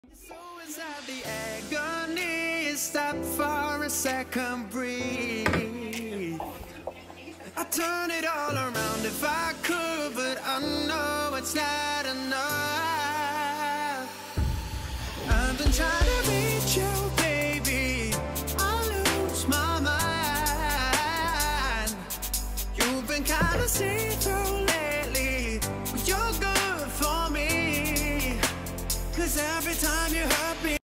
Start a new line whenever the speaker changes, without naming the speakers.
Inside the agony, stop for a second, breathe. I turn it all around if I could, but I know it's not enough. I've been trying to reach you, baby, I lose my mind. You've been kinda see-through lately, but you're good for me, 'cause every time you hurt me